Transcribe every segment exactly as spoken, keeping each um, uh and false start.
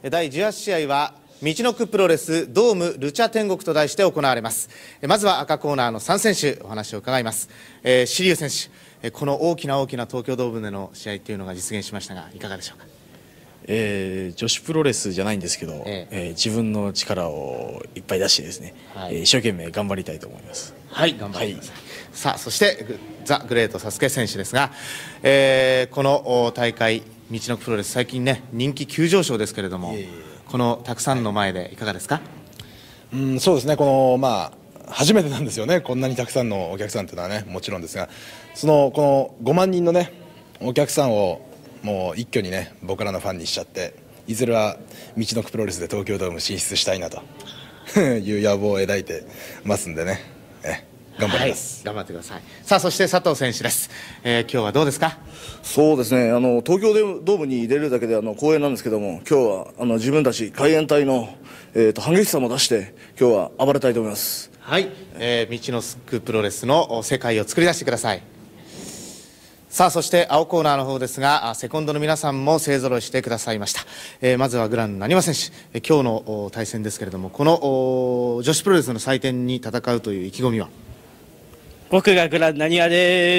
だいじゅうはち試合はみちのくプロレスドームルチャ天国と題して行われます。まずは赤コーナーのさん選手お話を伺います。えー、桐生選手、この大きな大きな東京ドームでの試合というのが実現しましたがいかがでしょうか。 えー、女子プロレスじゃないんですけど、えええー、自分の力をいっぱい出してですね、はい、えー、一生懸命頑張りたいと思います。 はい、頑張ります。はい、さあそしてザ・グレートサスケ選手ですが、えー、この大会みちのくプロレス最近ね人気急上昇ですけれども、いえいえ、このたくさんの前でいかがですか。 うん、そうですね、このまあ初めてなんですよね、こんなにたくさんのお客さんというのはね、もちろんですが、そのこのごまん人のねお客さんをもう一挙にね僕らのファンにしちゃって、いずれはみちのくプロレスで東京ドーム進出したいなという野望を抱いてますんでね、え頑張ります、 はい、頑張ってください。さあそして佐藤選手です、えー、今日はどうですか。 そうですね、あの東京ドームに出るだけであの光栄なんですけども、今日はあの自分たち海援隊の、えー、と激しさも出して今日は暴れたいと思います。 はい、えー、みちのくプロレスの世界を作り出してください。さあそして青コーナーの方ですが、セコンドの皆さんも勢ぞろいしてくださいました。えー、まずはグランなにわ選手、今日の対戦ですけれども、この女子プロレスの祭典に戦うという意気込みは。 僕がグランなにわです。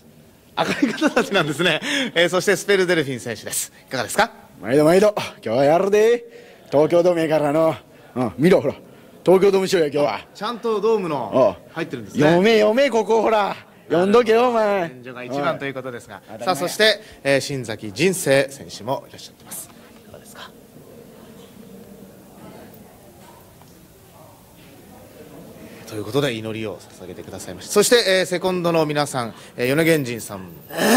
明るい方たちなんですね。えー、そしてスペルデルフィン選手です。いかがですか。 毎度毎度今日はやるで、東京ドームやからの、うん、見ろほら東京ドームしようや今日は。 ちゃんとドームの入ってるんですね。 読め読めここほら読んどけよお前。 天井が一番ということですが、さあそして、えー、新崎人生選手もいらっしゃってます。いかがですか。ということで祈りを捧げてくださいました。そして、えー、セコンドの皆さん、えー、米源人さん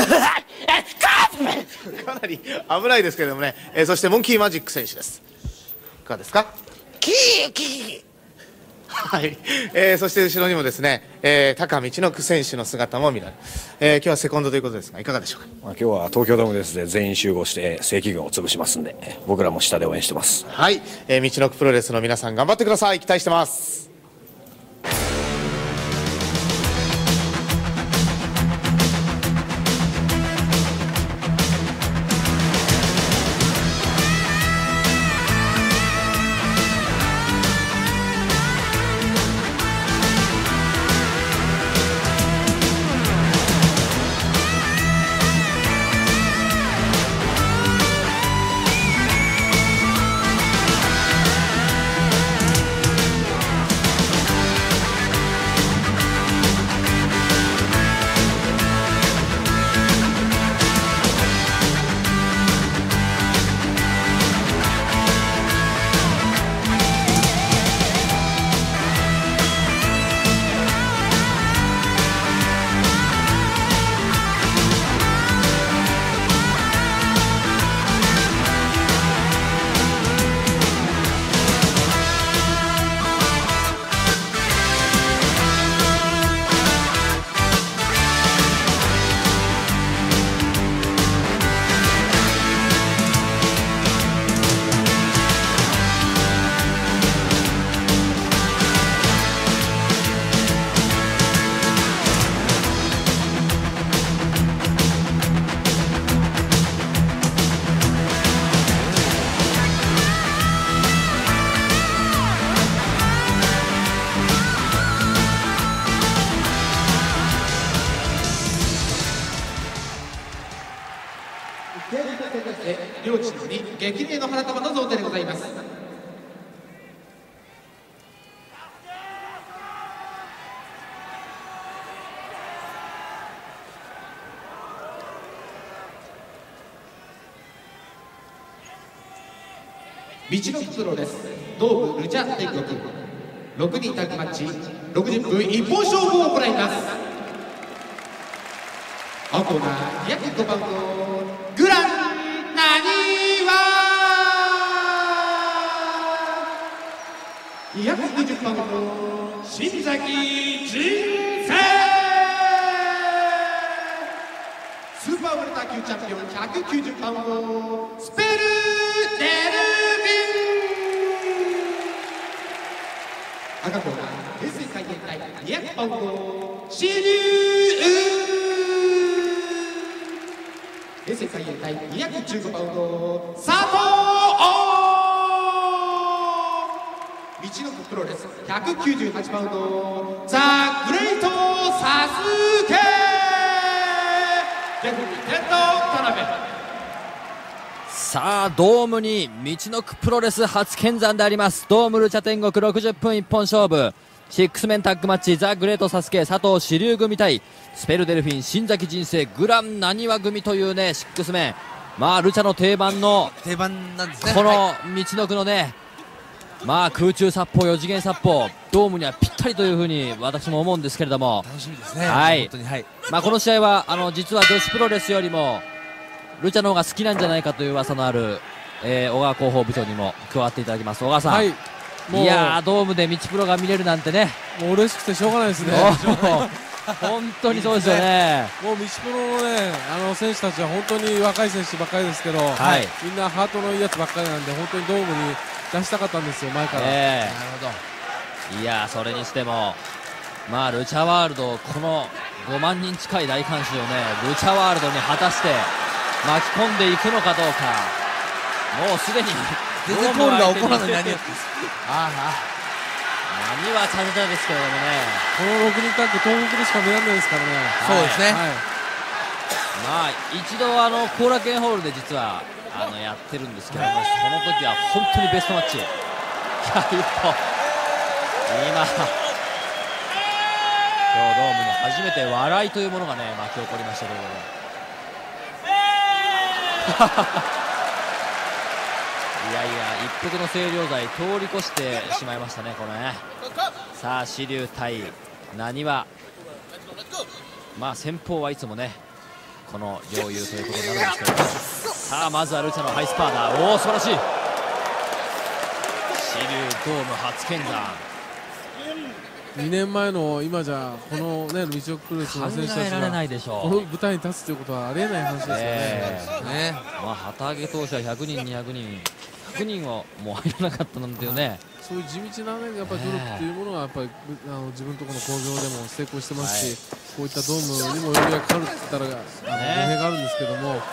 かなり危ないですけれどもね、えー、そしてモンキーマジック選手です。いかがですか。キーキーはい、えー、そして後ろにもですね、えー、高道のく選手の姿も見られる、えー、今日はセコンドということですがいかがでしょうか。 まあ、今日は東京ドームですで全員集合して正規軍を潰しますんで、僕らも下で応援してます。 はい、えー、みちのくプロレスの皆さん頑張ってください。期待してます。 両チームに激励の花束の贈呈でございます。みちのくプロレスドームルチャ天国ろくにんタッグマッチろくじゅっぷん一本勝負を行います。青コーナーにひゃくごパウンドグランなにわにひゃくにじゅうパウンド新崎人生スーパーウェルター級チャンピオンひゃくきゅうじゅうパウンドスペルデル赤コーナー平成海援隊にひゃくパウンドシリュウ平成海援隊にひゃくじゅうごパウンド佐藤みちのくプロレスひゃくきゅうじゅうはちパウンドザ・グレイトサスケレフェリー天童田辺。 さあドームにみちのくプロレス初見参であります。ドームルチャ天国ろくじゅっぷん一本勝負シックスメンタッグマッチ、ザ・グレートサスケ佐藤支流組対スペルデルフィン新崎人生グランなにわ組というねシックスメン、まあルチャの定番の定番なんですね。 このみちのくのね、まあ空中殺法よ次元殺法ドームにはぴったりというふうに私も思うんですけれども、 楽しみですね。 はい、 本当に、はい、 まあこの試合はあの実は女子プロレスよりもルチャの方が好きなんじゃないかという噂のある、えー、小川広報部長にも加わっていただきます。小川さん、はい、いやードームでみちプロが見れるなんてね、 もう嬉しくてしょうがないですね。 本当にそうですよね。 もうみちプロのね、あの選手たちは本当に若い選手ばっかりですけど、はい、みんなハートのいいやつばっかりなんで、本当にドームに出したかったんですよ、前から。えー、 なるほど。いやーそれにしても、まあルチャワールド、このごまんにん近い大観衆をね、ルチャワールドに果たして巻き込んでいくのかどうか、もうすでに全然ゴールが起こらない。何やってんですああ何はチャンチャですけれどもね、 このろくにんタッグ東北でしか見られないですからね。 そうですね、はい、 まあ一度あの後楽園ホールで実はあのやってるんですけども、その時は本当にベストマッチ。いや一歩今今日ドームに初めて笑いというものがね巻き起こりましたけれどもいやいや一服の清涼剤通り越してしまいましたねこれね。さあ支流対なにわ、まあ先鋒はいつもねこの両雄ということになるんですけど、さあまずはルチャのハイスパーだ。おお素晴らしい。支流ドーム初見参。 にねんまえの今じゃこのねみちのくプロレスの選手たちが考えられないでしょう。 この舞台に立つということはありえない話ですよね。 えー、ね、まあ旗揚げ当初はひゃくにんにひゃくにんひゃくにんはもう入らなかったなんていうね、 そういう地道なねやっぱり努力というものがやっぱりあの自分のところの工業でも成功してますし、はい、こういったドームにもよりがかかるって言ったらあの語弊があるんですけども、いやいや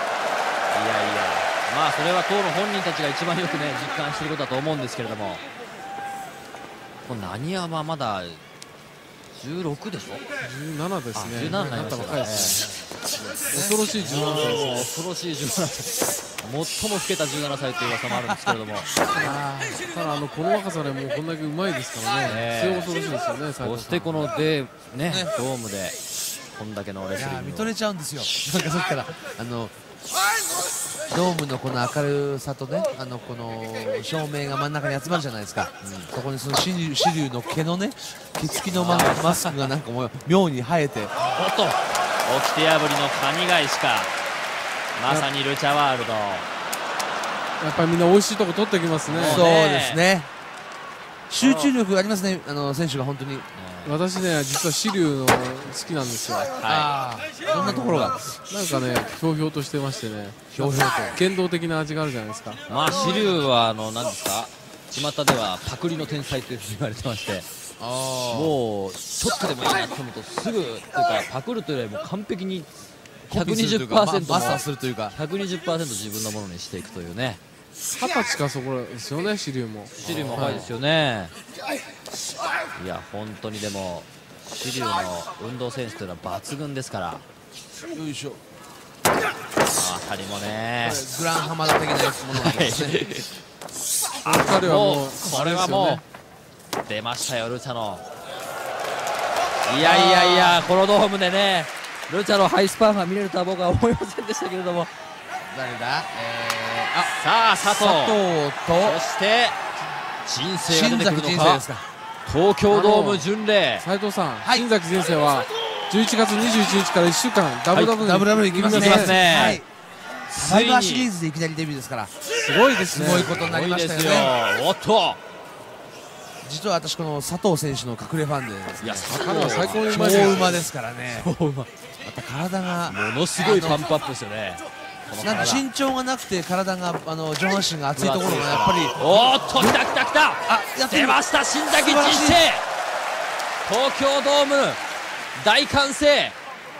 まあそれは当の本人たちが一番よくね実感していることだと思うんですけれども、このなにわはまだじゅうろくでしょ。 じゅうななですね。 じゅうななになりましたね。 恐ろしいじゅうななさいです。 恐ろしいじゅうななさい。最も老けたじゅうななさいという噂もあるんですけれども。 ただあのこの若さでもうこんだけうまいですからね。強恐ろしいですよね。 そしてこのでねドームでこんだけのレスリングを見とれちゃうんですよ。なんかさっきからあの。ドームのこの明るさとね、あのこの照明が真ん中に集まるじゃないですか、うん、そこにその支流の毛のね毛付きのマスクがなんかもう妙に生えて、おっと掟破りのカニ返しか、まさにルチャワールド。やっぱりみんな美味しいとこ取ってきますね。 そうですね、集中力ありますね、あの選手が本当に。 私ね実は支流の好きなんですよ。 はい。どんなところがなんかねひょうひょうとしてましてね、 ひょうひょうと剣道的な味があるじゃないですか。 まあ支流はあの何ですか、巷ではパクリの天才というふうに言われてまして、あもうちょっとでもいいなと思うとすぐというかパクるというよりも完璧に ひゃくにじゅっパーセントマスターするというかひゃくにじゅっパーセント 自分のものにしていくというね。 二十歳かそこですよね、支流も。 支流も若いですよね。いや本当にでも支流の運動センスというのは抜群ですから。 よいしょ。 この辺りもねグランハマダ的なものなんですね。 彼はもうこれはもう出ましたよルチャの。いやいやいやこのドームでねルチャのハイスパーが見れるとは僕は思いませんでしたけれども。 誰だ、えー、あさあ佐藤佐藤とそして人生が出てくるのか。東京ドーム巡礼。 斉藤さん、はい、新崎先生はじゅういちがつにじゅういちにちからいっしゅうかんダブルダブルダブルダブル行きますね。はい。サイバーシリーズでいきなりデビューですから。 すごいですね。 すごいことになりましたよね。 おっと。 実は私この佐藤選手の隠れファンでですね。 いや佐藤は最高にうまい。 超馬ですからね。 超馬。 また体がものすごいパンプアップですよね。 なんか身長がなくて体があの上半身が厚いところがやっぱり。 おっときたきたきた。あ出ました新崎人生。東京ドーム大歓声。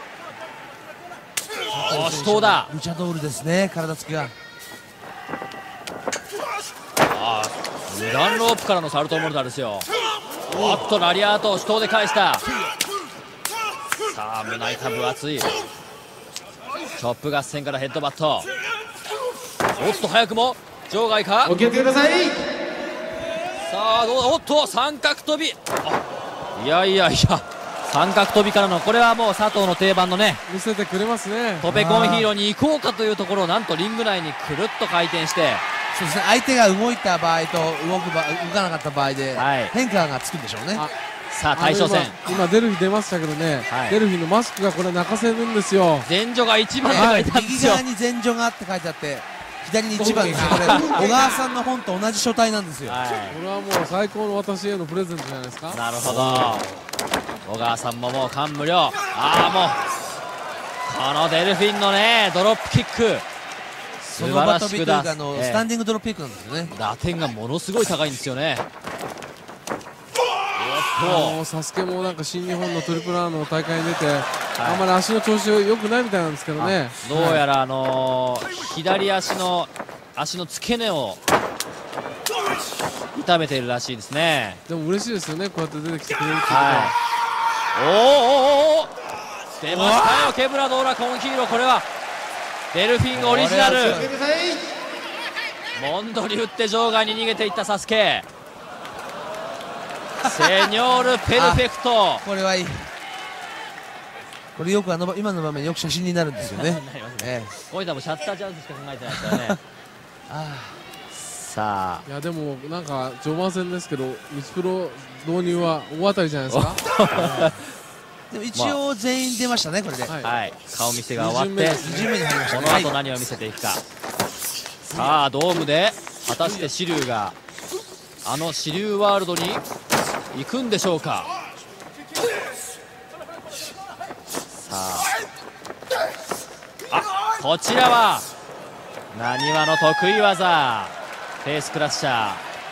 お死闘だ。 ルチャドールですね、体つきが。 あ無断ロープからのサルトモルタルですよ。おっとラリアートを手刀で返した。さあ胸板分厚い。チョップ合戦からヘッドバット。おっと早くも場外か。 お気をつけください。 さあどうだ。おっと三角跳び。あ、いやいやいや、三角跳びからのこれはもう佐藤の定番のね、 見せてくれますね。 トペコンヒーローに行こうかというところをなんとリング内にくるっと回転して、 そうですね、相手が動いた場合と動く場動かなかった場合で変化がつくんでしょうね。 さあ対象戦、 今デルフィ出ましたけどね、デルフィのマスクがこれ泣かせるんですよ。 前女がいちばんって書いてあるんですよ。 右側に前女がって書いてあって、左にいちばんですよ。これ小川さんの本と同じ書体なんですよ。 これはもう最高の私へのプレゼントじゃないですか。 なるほど。小川さんももう感無量。ああもうこのデルフィンのねドロップキック、 その場飛びというかあのスタンディングドロップキックなんですよね。 打点がものすごい高いんですよね。 もうサスケもなんか新日本のトリプルアーの大会に出て、はい、あんまり足の調子良くないみたいなんですけどね。 どうやらあのー、左足の足の付け根を痛めているらしいですね。 でも嬉しいですよね、こうやって出てきてくれるっていうのは。 はい、おーおーおー出ましたよ、ケブラドーラコンヒーロー。これはデルフィンオリジナル。モンドリ打って場外に逃げていったサスケ。セニョールペルフェクト。 これはいい。これよくあの今の場面よく写真になるんですよね。 ええ、こういったもシャッターチャンスしか考えてないですからね。あさあ、 いやでもなんか序盤戦ですけど、ミチプロ導入は大当たりじゃないですか。 でも一応全員出ましたね、これで。 はい、顔見せが終わって、この後何を見せていくか。さあドームで果たしてシリュウがあのシリュウワールドに行くんでしょうか。さあ、あ、こちらはなにわの得意技フェイスクラッシャー。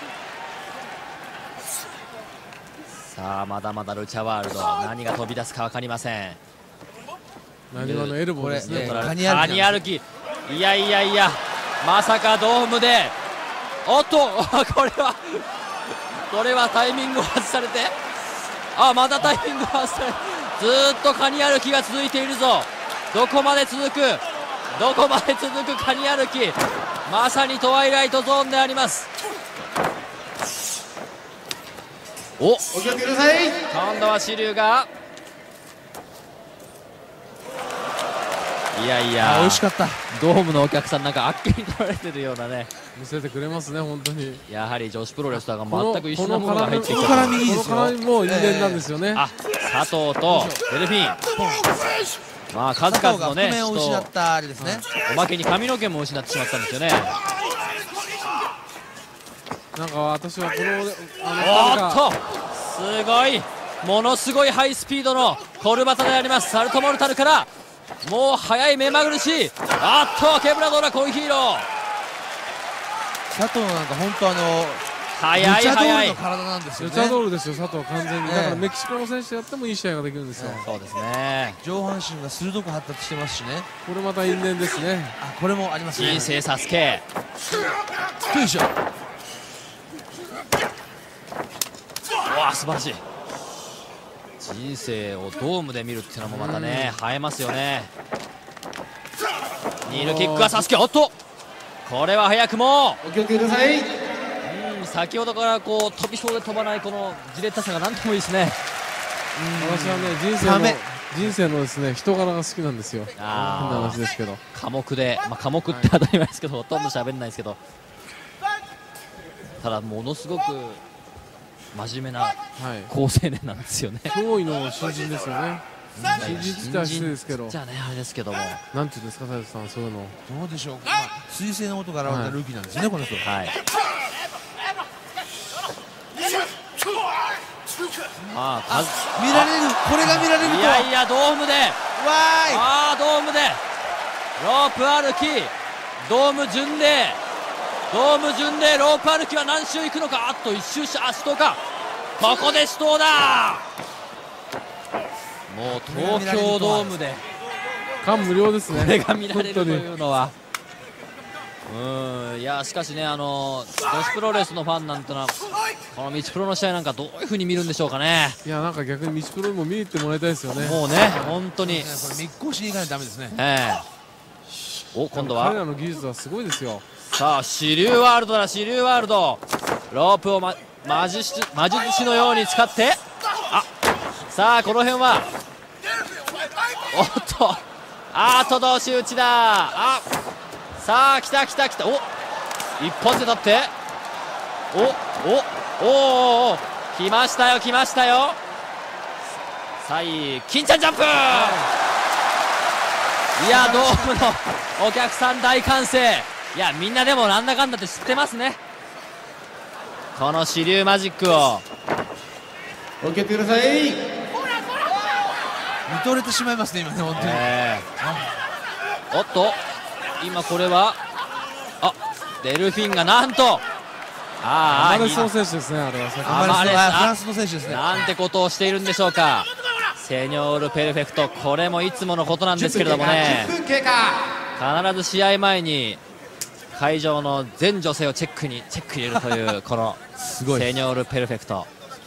さあまだまだルチャワールド、何が飛び出すか分かりません。 なにわのエルボーですね。 カニ歩き、いやいやいや、まさかドームで、おっとこれはこれはタイミングを外されて、あ、またタイミングを外されて、ずーっとカニ歩きが続いているぞ。どこまで続く、どこまで続くカニ歩き、まさにトワイライトゾーンであります。お、お気をつけください。今度はシリュウが、いやいや、 美味しかった。 ドームのお客さんなんかあっけに取られてるようなね、 見せてくれますね、本当に。 やはり女子プロレスラーが全く一緒のものが入ってきた。 この絡みいいですよ。この絡みも因縁なんですよね。 あ、佐藤とデルフィン、まあ数々のね、 を失ったあれですね。 おまけに髪の毛も失ってしまったんですよね。 なんか私はこのおっとすごい、ものすごいハイスピードのコルバタであります。サルトモルタルからもう速い目まぐるしい、あっとケブラドーラコンヒーロー。 佐藤なんか本当あの速い速いルチャドールの体なんですよね。 ルチャドールですよ、佐藤完全に。だからメキシコの選手とやってもいい試合ができるんですよ。 そうですね。 上半身が鋭く発達してますしね。 これまた因縁ですね。 あ、これもありますね。 人生サスケ。 よいしょ。 うわ、素晴らしい。人生をドームで見るっていうのもまたね、映えますよね。ニールキックがサスケ、おっとこれは早くもお気をつけください。 うん、先ほどからこう飛びそうで飛ばないこのじれったさが何ともいいですね。 私はね、人生の人生のですね、人柄が好きなんですよ。 あ変な話ですけど、 寡黙で、まあ、寡黙って当たり前ですけど、ほとんど喋んないですけど、ただものすごく真面目な好青年なんですよね。 驚異の新人ですよね。新人って言ったら失礼ですけど、 じゃあね、あれですけども、 なんていうんですか、斉藤さん、そういうの。 どうでしょうか。まあ、彗星の音が現れたルーキーなんですね、この人。 はい。ああ、 見られる、これが見られると。 いやいや、ドームで、わーい、ああ、ドームで、ロープ歩き、ドーム巡礼、ドーム巡礼、ロープ歩きは何周行くのか、あっと一周し、あ、死闘か、ここで死闘だ。もう東京ドームで感無量ですね。 これが見られるというのは、 うん、いやしかしね、あの女子プロレスのファンなんてのはこの道プロの試合なんかどういうふうに見るんでしょうかね。 いやなんか逆に道プロにも見に行ってもらいたいですよね。 もうね本当に、 これ密航しに行かないとダメですね。 ええ、お今度は彼らの技術はすごいですよ。 さあ支流ワールドだ、支流ワールド、ロープを、ま、魔術師魔術師のように使って、あさあこの辺はおっとあーと同士打ちだ、あさあ来た来た来た、お一発で立って、おおおお来ましたよ来ましたよ、さあいい金ちゃんジャンプ、いやドームのお客さん大歓声、いやみんなでもなんだかんだって知ってますね、この支流マジックを。 お受けてください。 見とれてしまいますね今ね本当に、 えー、おっと今これはあデルフィンがなんとあアマレスの選手ですね、あれはアマレスのフランスの選手ですね。 なんてことをしているんでしょうか、セニョールペルフェクト、これもいつものことなんですけれどもね、必ず試合前に会場の全女性をチェックにチェック入れるというこのセニョールペルフェクト。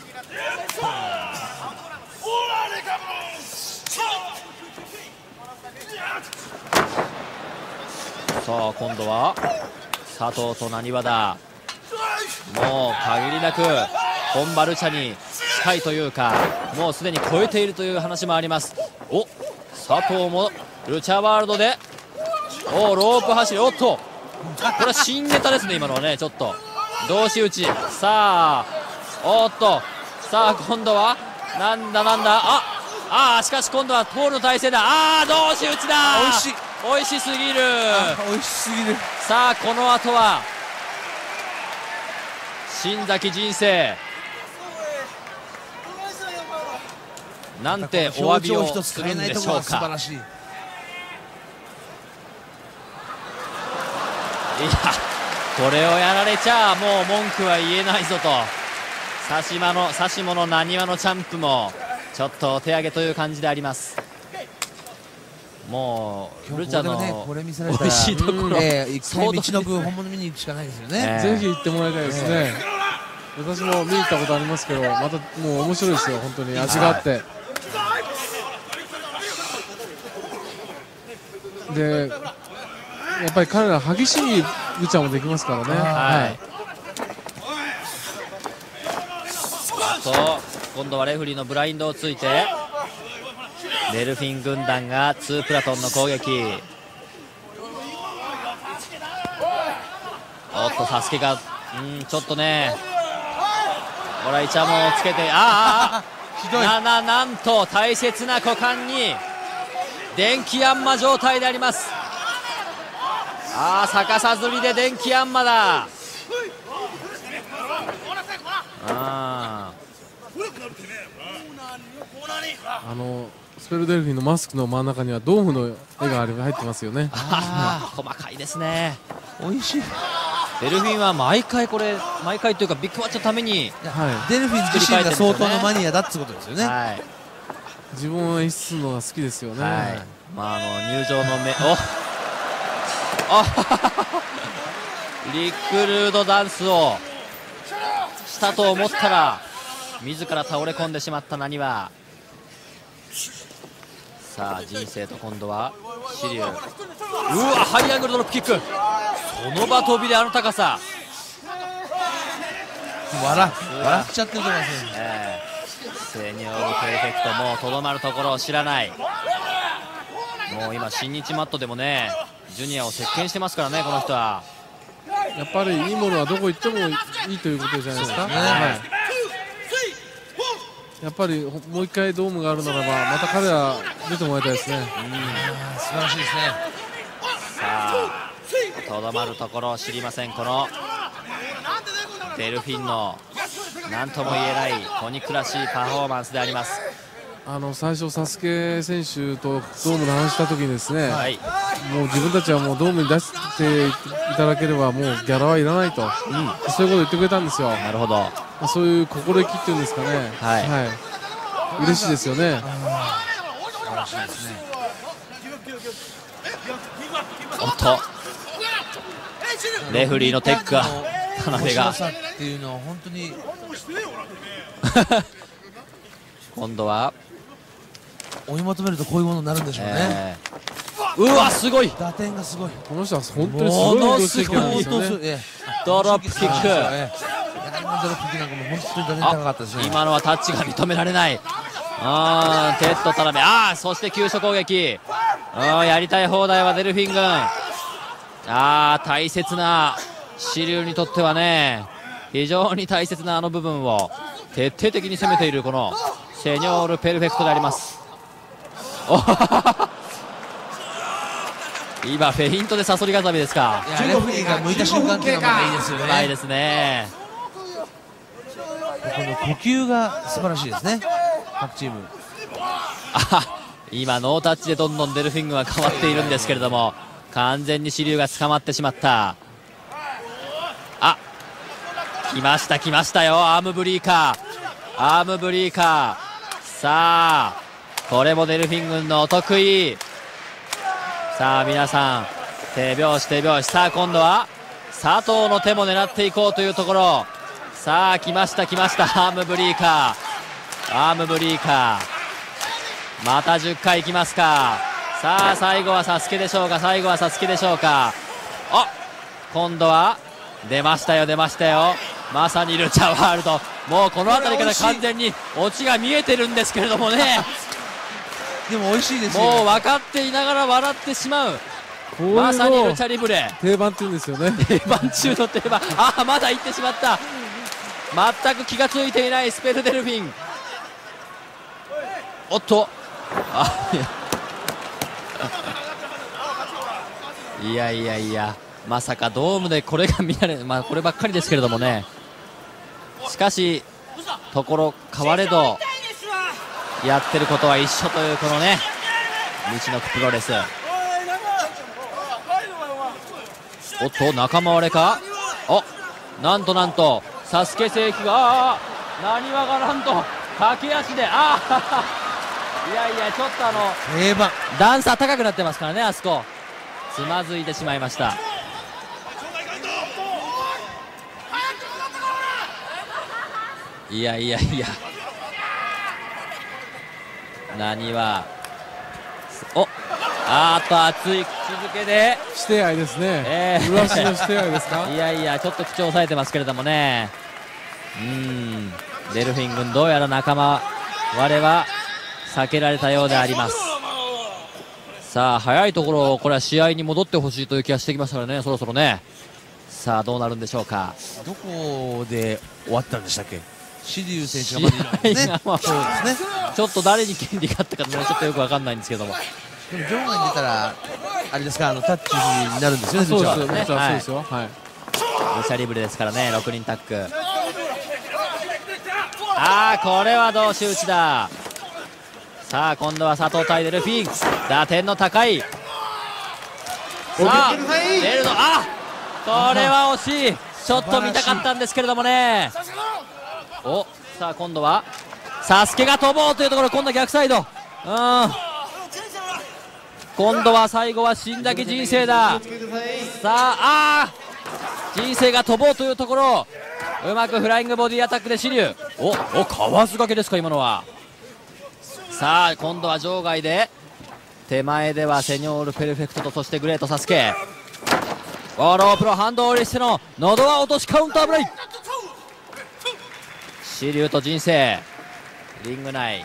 さあ今度は佐藤と浪速だ、もう限りなく本場ルチャに近いというかもうすでに超えているという話もあります。お佐藤もルチャワールドでおロープ走り、おっとこれは新ネタですね今のはね、ちょっと同士打ち、さあおっとさあ今度はなんだなんだ、ああしかし今度はポールの体勢だ、ああ同士打ちだ、 美味しい美味しすぎる、 美味しすぎる。 さあこの後は新崎人生なんてお詫びをするんでしょうか。いやこれをやられちゃもう文句は言えないぞと、指し間の指し物なにわのチャンプもちょっとお手上げという感じであります。もうルチャの美味しいところ、 一回道の部本物見に行くしかないですよね。 ぜひ行ってもらいたいですね。私も見に行ったことありますけど、またもう面白いですよ本当に、味があって、でやっぱり彼ら激しいルチャもできますからね。はい。 と今度はレフリーのブラインドをついてデルフィン軍団がツープラトンの攻撃、おっとサスケがうんちょっとねこれはイチャモンをつけて、ああなななんと大切な股間に電気ヤンマ状態であります。ああ逆さずりで電気ヤンマだ、ああのスペルデルフィンのマスクの真ん中にはドームの絵が入ってますよね。 あ細かいですね、 美味しい。 デルフィンは毎回これ毎回というかビッグマッチのために、 はい、デルフィン自身が相当のマニアだってことですよね。 はい、 自分を演出するのが好きですよね。 はい、まああの入場の目おあリクルードダンスをしたと思ったら自ら倒れ込んでしまったなにわ。さあ人生と今度はシリュウ、うわハイアングルドロップキック、その場飛びであの高さ、 笑笑っちゃってると思いますね。 えー、セニョールペルフェクトもうとどまるところを知らない、もう今新日マットでもねジュニアを席巻してますからねこの人は。 やっぱりいいものはどこ行ってもいいということじゃないですか。やっぱりもう一回ドームがあるならばまた彼ら出てもらいたいですね。うん素晴らしいですね。 さあとどまるところを知りませんこのデルフィンの何とも言えないお肉らしいパフォーマンスであります。 あの最初サスケ選手とドームの話した時にですね、 はい、 もう自分たちはもうドームに出していただければもうギャラはいらないと、うん、そういうことを言ってくれたんですよ。 なるほど、 そういう心意気っていうんですかね、 はい、 はい、嬉しいですよね。 素晴らしいですね。 おっとレフリーのテックが田辺がっていうのは本当に今度は追い求めるとこういうものになるんでしょうね、 えー、うわすごい打点がすごい。 この人は本当にすごい運動してきたんですよね。 ドロップキック、 ドロップキックなんかも本当に打点高かったですね。 今のはタッチが認められない。あーテッド田辺、あーそして急所攻撃、あーやりたい放題はデルフィン軍。あー大切な支流にとってはね、非常に大切なあの部分を徹底的に攻めているこのセニョールペルフェクトであります。今フェイントでサソリ固めですか。 いやレフェリーが向いた瞬間っていうのがいいですよね。 うまいですね。 この呼吸が素晴らしいですね、各チーム。 あ今ノータッチでどんどんデルフィン軍は変わっているんですけれども、完全に支流が捕まってしまった。あ来ました来ましたよ、アームブリーカー、アームブリーカー。さあこれもデルフィン軍のお得意。さあ皆さん手拍子手拍子。さあ今度は佐藤の手も狙っていこうというところ。さあ来ました来ました、アームブリーカー、アームブリーカー。またじゅっかいいきますか。さあ最後はサスケでしょうか、最後はサスケでしょうか。あ今度は出ましたよ出ましたよ、まさにルチャワールド。もうこの辺りから完全にオチが見えてるんですけれどもねでも美味しいですよ。 もう分かっていながら笑ってしまう、まさにルチャリブレ定番っていうんですよね。 定番中の定番。あまだ行ってしまった、全く気が付いていないスペルデルフィン。おっとあいやいやいや、まさかドームでこれが見られる、まあこればっかりですけれどもね。しかしところ変われどやってることは一緒というこのね道のくプロレス。おっと仲間割れか。おなんとなんとサスケ正規がなにわがなんと駆け足で、ああいやいやちょっとあの定番段差高くなってますからね、あそこつまずいてしまいました。いやいやいや何はおあーっと熱い口づけでして合いですね、 えー、 上足のして合いですか。 いやいやちょっと口を押さえてますけれどもね。うーんデルフィン軍どうやら仲間割れは避けられたようであります。さあ早いところこれは試合に戻ってほしいという気がしてきましたからね、そろそろね。さあどうなるんでしょうか。 どこで終わったんでしたっけ。シリュウ選手がまだいるんですね。 そうですね。ちょっと誰に権利があったかもちょっとよくわかんないんですけども。 でも場外に出たらあれですか、あのタッチになるんですよね。 そうですよね。 そうですよ。はい。 ルチャリブレですからね、ろくにんタッグ。ああこれは同士打ちだ。さあ今度は佐藤対デルフィン、打点の高い。さあ出るの、あこれは惜しい。ちょっと見たかったんですけれどもね。おさあ今度はサスケが飛ぼうというところ、今度は逆サイド。うん今度は最後は新崎人生だ。さああ人生が飛ぼうというところ、うまくフライングボディアタックで支流。おおかわすがけですか今のは。さあ今度は場外で、手前ではセニョールペルフェクトと、そしてグレートサスケ。ウォーロープロハンドオーリしての喉輪落としカウンターブレイ。支流と人生リング内。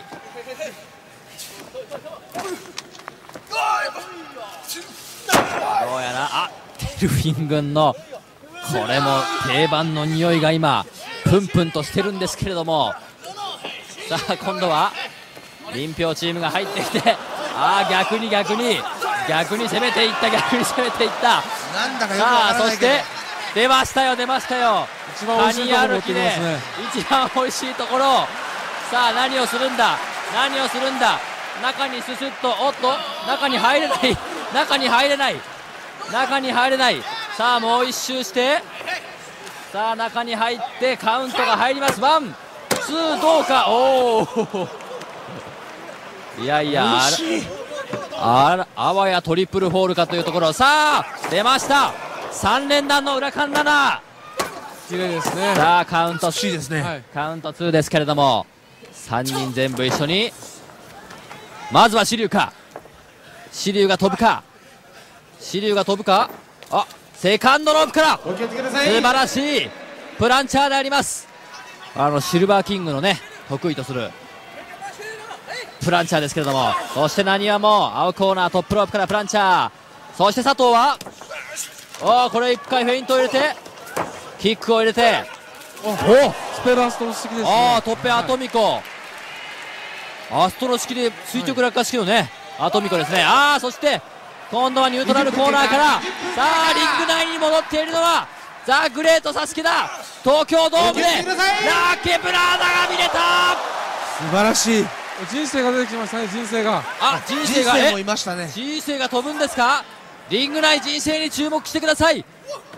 どうやらあデルフィン軍のこれも定番の匂いが今プンプンとしてるんですけれども。さあ今度は臨氷チームが入ってきて、ああ逆に逆に逆に攻めていった、逆に攻めていった。 なんだかよくわからないけど。 さあそして出ましたよ出ましたよ、 一番美味しいところ持ってきますね。 一番美味しいところ。さあ何をするんだ何をするんだ。中にススッと、おっと中に入れない中に入れない中に入れない。さあもう一周して、さあ中に入ってカウントが入ります。ワンツーどうか。おおいやいやあらあわやトリプルフォールかというところ。さあ出ましたさん連弾の裏カンナナ。 綺麗ですね。 さあカウント美しいですね、 はい、 カウントツーですけれども、さんにん全部一緒に、まずは紫龍か、紫龍が飛ぶか、紫龍が飛ぶか、あ、セカンドロープからお気をつけください。 素晴らしいプランチャーであります。あのシルバーキングのね得意とするプランチャーですけれども、そしてなにわも青コーナートップロープからプランチャー、そして佐藤はおーこれいっかいフェイントを入れてキックを入れて、 おおスペラストの式ですね。 ああトッペアトミコ、アストロ式で垂直落下式のね、アトミコですね。ああそして今度はニュートラルコーナーから、さあリング内に戻っているのはザ・グレートサスケだ。東京ドームでラーケブラーダが見れた。 素晴らしい。 人生が出てきましたね。人生があ人生が人生もいましたね。 人生が飛ぶんですか。リング内人生に注目してください。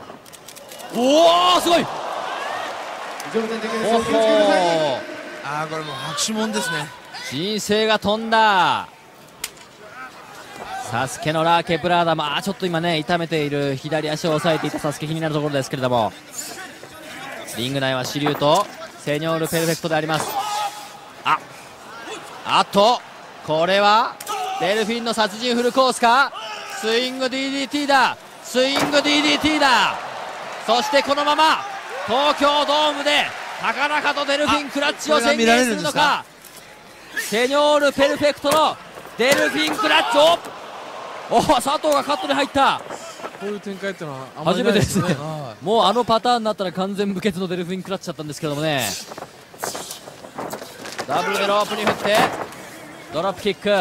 おおすごい。おほああこれもう拍手もんですね。 人生が飛んだ。サスケのラーケブラーダ、まあちょっと今ね痛めている左足を押さえていたサスケ、気になるところですけれども、リング内はシリューとセニョールペルフェクトであります。ああとこれはデルフィンの殺人フルコースか、スイング ディーディーティー だ、スイング ディーディーティー だ。そしてこのまま東京ドームで高々とデルフィンクラッチを宣言するのか。セニョールペルフェクトのデルフィンクラッチを、お佐藤がカットで入った。 こういう展開っていうのはあんまり初めてですね。もうあのパターンになったら完全無欠のデルフィンクラッチだったんですけどもね。ダブルでロープに振ってドロップキック。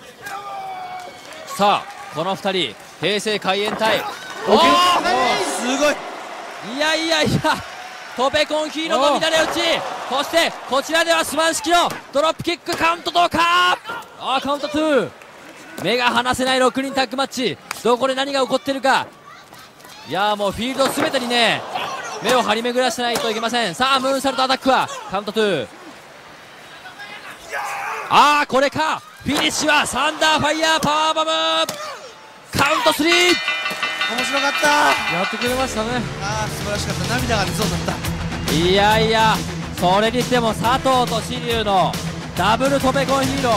さあこのふたり平成海援隊、おおすごい。 いやいやいやトペコンヒーローの乱れ打ち、そしてこちらではスマン式のドロップキック、カウントどうか。あカウントに、目が離せないろくにんタッグマッチ、どこで何が起こっているか。いやーもうフィールド全てにね目を張り巡らしてないといけません。さあムーンサルトアタックはカウントに、ああこれか、フィニッシュはサンダーファイヤーパワーボム、カウントスリー。 面白かった。 やってくれましたね。 ああ素晴らしかった。涙が出そうだった。 いやいやそれにしても佐藤と紫龍のダブルトペコンヒーロー、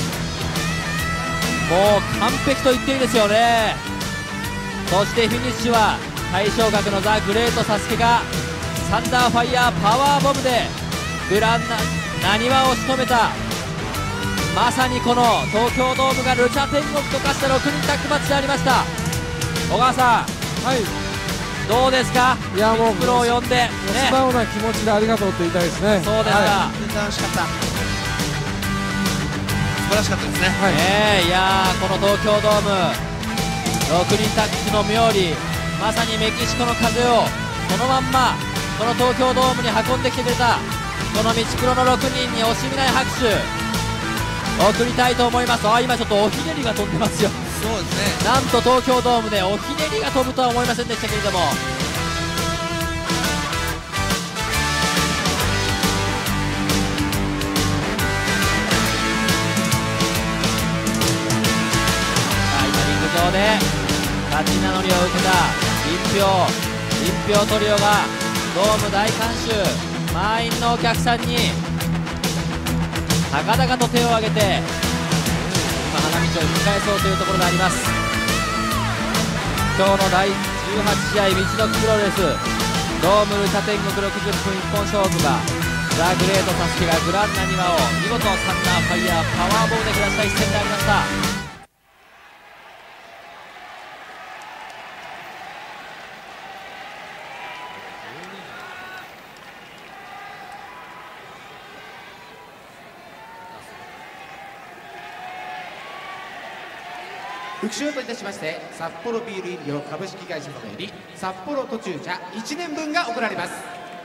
もう完璧と言っていいですよね。そしてフィニッシュは対象格のザ・グレートサスケがサンダーファイヤーパワーボムでグランナニワを仕留めた。まさにこの東京ドームがルチャ天国と化したろくにんタッグマッチでありました。小川さん、 はい、 どうですか。 いやもうプロを呼んで、ね、 素直な気持ちでありがとうって言いたいですね。 そうですか、 はい、楽しかった。素晴らしかったですね。 はい、 ねえ、いやーこの東京ドームろくにんタッグの妙理、まさにメキシコの風をそのまんまこの東京ドームに運んできてくれた、この道黒のろくにんに惜しみない拍手送りたいと思います。あ今ちょっとおひねりが飛んでますよ。 そうですね。 なんと東京ドームでおひねりが飛ぶとは思いませんでしたけれども、で勝ち名乗りを受けた一票一票トリオがドーム大観衆、満員のお客さんに高々と手を挙げて今花道を引き返そうというところであります。今日のだいじゅうはち試合道のくプロレスドームルチャ天国ろくじゅっぷん一本勝負がザ・グレートサスケがグランナニワを見事サンダーファイヤーパワーボールで下した一戦でありました。 復習といたしまして、札幌ビール飲料株式会社様より札幌途中茶いちねんぶんが贈られます。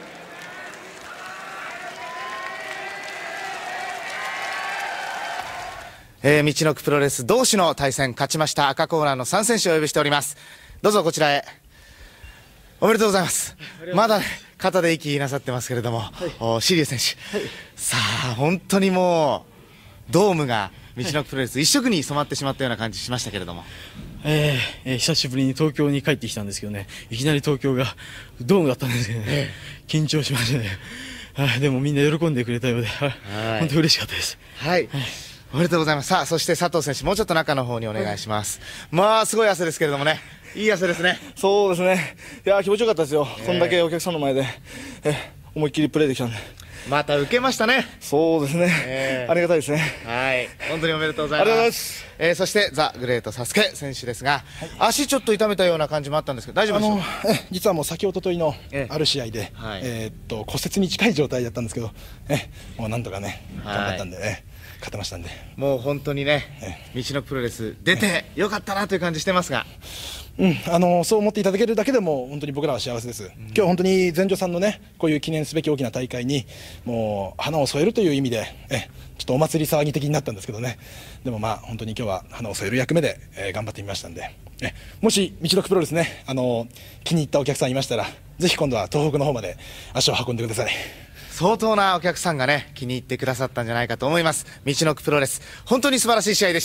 えー、道のくプロレス同士の対戦、勝ちました赤コーナーのさん選手をお呼びしております。どうぞこちらへ。おめでとうございます。まだ、ね、肩で息なさってますけれども、はい、おシリュウ選手、はい、さあ本当にもうドームが道のくプロレス一色に染まってしまったような感じしましたけれども、 えーえー、久しぶりに東京に帰ってきたんですけどね、いきなり東京がドームだったんですけどね、えー、緊張しましたね。はい、でもみんな喜んでくれたようで、はい、本当に嬉しかったです。 はい、はい、おめでとうございます。さあ、そして佐藤選手、もうちょっと中の方にお願いします。はい、まあすごい汗ですけれどもね、いい汗ですね。 そうですね、いや気持ちよかったですよ、えー、こんだけお客さんの前で、え思いっきりプレーできたんで。 また受けましたね。 そうですね、えー、ありがたいですね。 はい、本当におめでとうございます。ありがとうございます。えー、そしてザ・グレートサスケ選手ですが、はい、足ちょっと痛めたような感じもあったんですけど大丈夫でしょうか。 あのえ実はもう先おとといのある試合で、えーはい、えー、っと骨折に近い状態だったんですけど、えもうなんとかね頑張ったんでね、はい、勝てましたんで、もう本当にね、道のプロレス出てよかったなという感じしてますが。うん、あのそう思っていただけるだけでも本当に僕らは幸せです。うん、今日本当に全女さんのねこういう記念すべき大きな大会にもう花を添えるという意味でえちょっとお祭り騒ぎ的になったんですけどね、でもまあ本当に今日は花を添える役目で、えー、頑張ってみましたんで、えもし道のくプロレスねあの気に入ったお客さんいましたらぜひ今度は東北の方まで足を運んでください。 相当なお客さんがね気に入ってくださったんじゃないかと思います。道のくプロレス本当に素晴らしい試合でした。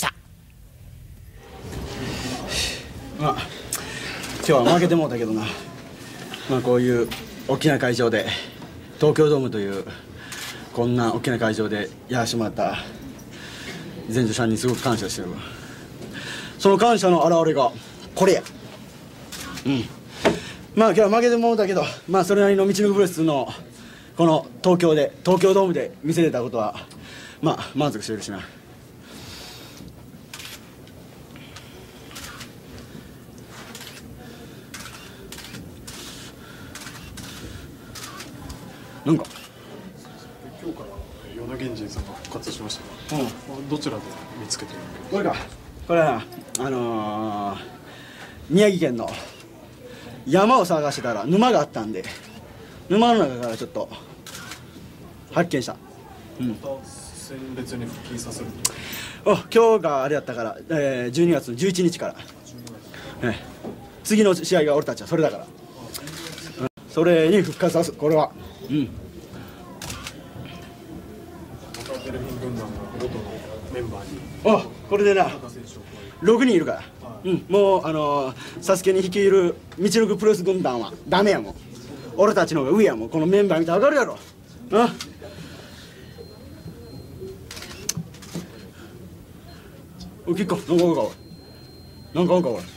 まあ、今日は負けてもうたけどな、まあ、こういう大きな会場で東京ドームというこんな大きな会場でやらせてもらった全女さんにすごく感謝してる。その感謝の表れがこれや。うんまあ今日は負けてもうたけど、まあそれなりの道のくプロレスのこの東京で東京ドームで見せれたことはまあ満足してるしな。なんか今日から与那源人さんが復活しましたが、うん、どちらで見つけてるの？ これか、これはな、あのー、宮城県の山を探してたら沼があったんで、沼の中からちょっと発見した。うん、 また戦列に復帰させると。 お、今日があれやったから、えー、じゅうにがつのじゅういちにちから、えー、次の試合が俺たちはそれだから、うん、それに復活さす。これはうん。 またデルフィン軍団の元のメンバーに。 お、これでな、ろくにんいるから、はい、うん、もうあのー、サスケに率いる道のくプロレス軍団はダメやもん。俺たちの方が上やもん。このメンバー見たら分かるやろ。うん。おい、結構、なんかなんかおい。なんかなんかおい。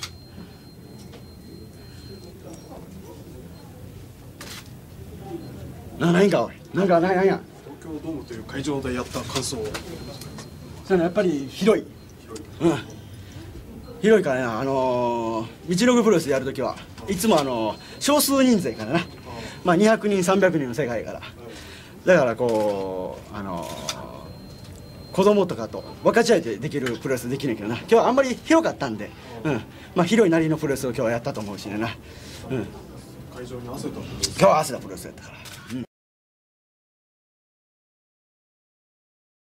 な、ないんかおい。なんかないなんや。 東京ドームという会場でやった感想を。 そうやな、やっぱり広い。うん。広いからな、あのー、道のくプロレスやるときはいつもあのー、少数人数やからな。まあにひゃくにんさんびゃくにんの世界やから。だからこうあのー、子供とかと分かち合えてできるプロレスできないけどな。今日はあんまり広かったんで、うん。まあ広いなりのプロレスを今日はやったと思うしねな。うん。 会場に合わせたプロレス。 今日は合わせたプロレスやったから。うん。